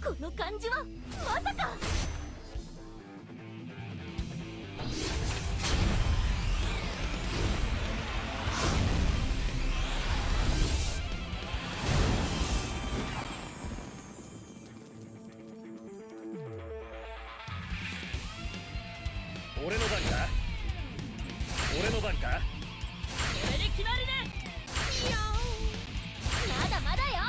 この感じはまさか。 俺の番か？俺の番か？ これで決まりね。まだまだよ。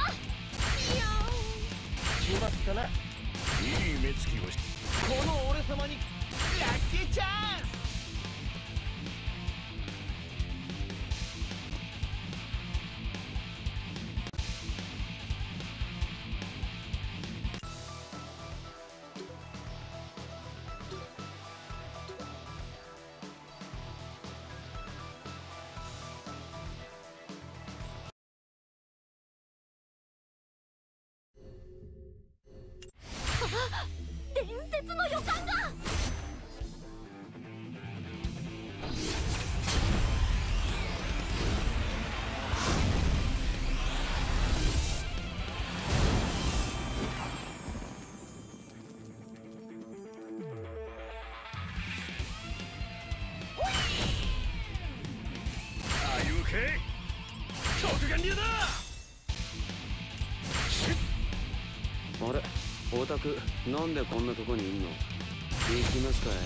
決まったな。いい目つきをし、この俺様にラッキーチャンス。 伝説の予感が。 Are you okay？ 極限流だ。 あれ、オタクなんでこんなとこにいんの？行きますかい？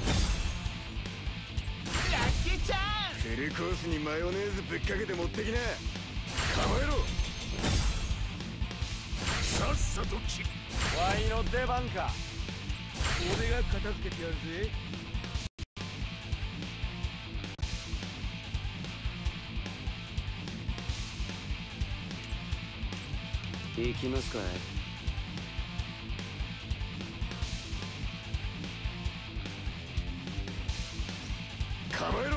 ラッキーチャンス。テレコースにマヨネーズぶっかけて持ってきな。構えろ。さっさとき。ワイの出番か。俺が片付けてやるぜ。 行きますかい？ 構えろ。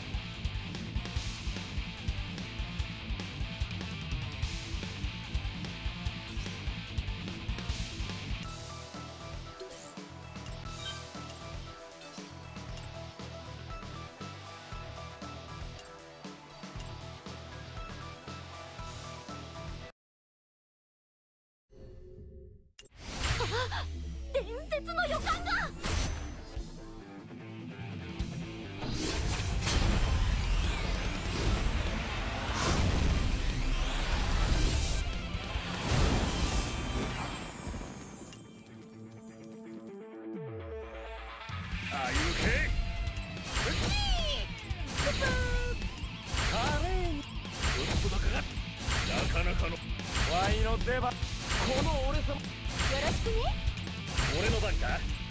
伝説の予感が。 Are you okay？ カレー。ちょっとだからなかなかのワイの出番。この俺様。 よろしくね。 俺の番か？